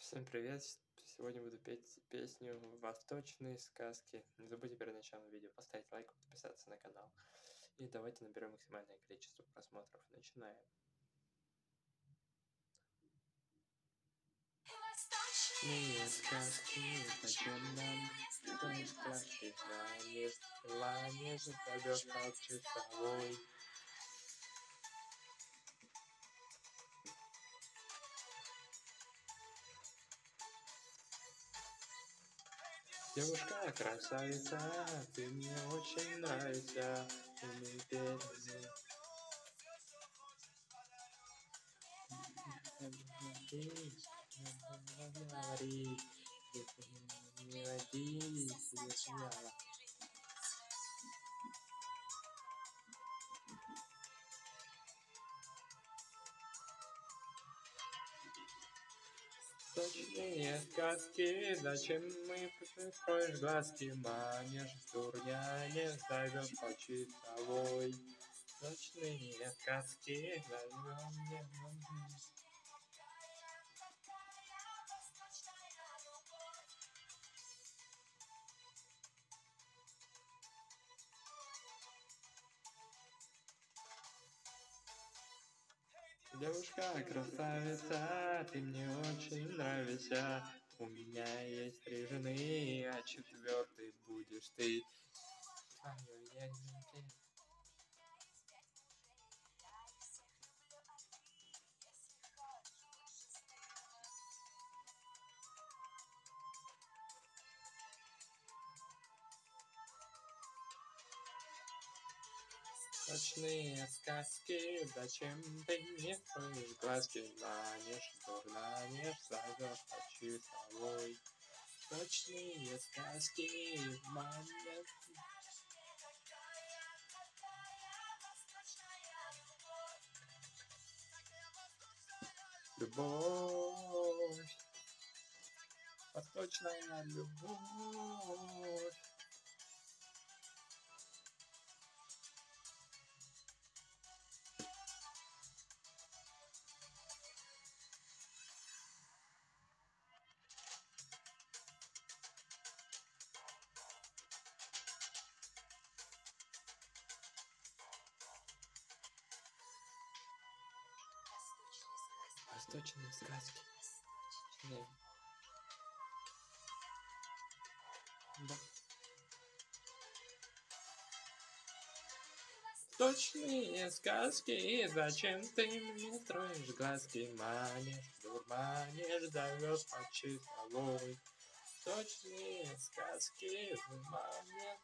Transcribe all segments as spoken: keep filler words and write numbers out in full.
Всем привет! Сегодня буду петь песню «Восточные сказки». Не забудьте перед началом видео поставить лайк, подписаться на канал. И давайте наберем максимальное количество просмотров. Начинаем. Восточные сказки, зачем нам строить сказки? Ланеж, ланеж, зовет как часовой. Девушка красавица, ты мне очень нравишься, умей петь. Говори, не води, смеяла. Точные сказки, зачем мы строишь глазки? Манеж, дурнянец, зовет по часовой. Точные сказки, зовем мне. Девушка красавица, ты мне очень нравишься. У меня есть три жены, а четвертый будешь ты. Твою я не. Точные сказки, зачем ты мне строишь глазки? Манеж, дурнанеж, зовет по часовой. Точные сказки, манеж. Любовь, восточная любовь. Восточные сказки. Да. Да. Точные сказки, зачем ты мне строишь глазки? Манеж, дурманеж, зовет по часовой. Точные сказки, манеж.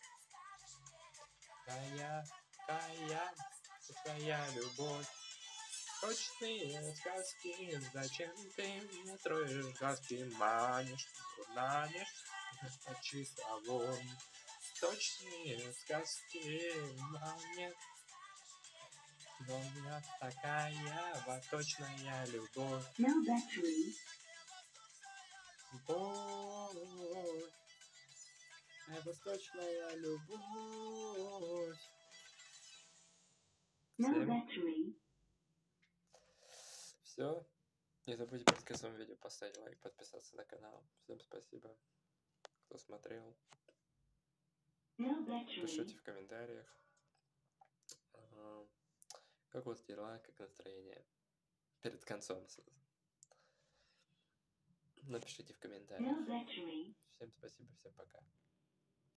Кая, кая, твоя любовь. Точные сказки, зачем ты мне строишь глазки? Манеж, дурманеж, по часовой. Точные сказки, манеж. Но у меня такая восточная любовь. No battery. Любовь. Восточная любовь. No Всем battery. все. Не забудьте перед концом видео поставить лайк, подписаться на канал. Всем спасибо, кто смотрел. No battery. Пишите в комментариях, как у вас дела, как настроение. Перед концом. Напишите в комментариях. No battery. Всем спасибо, всем пока.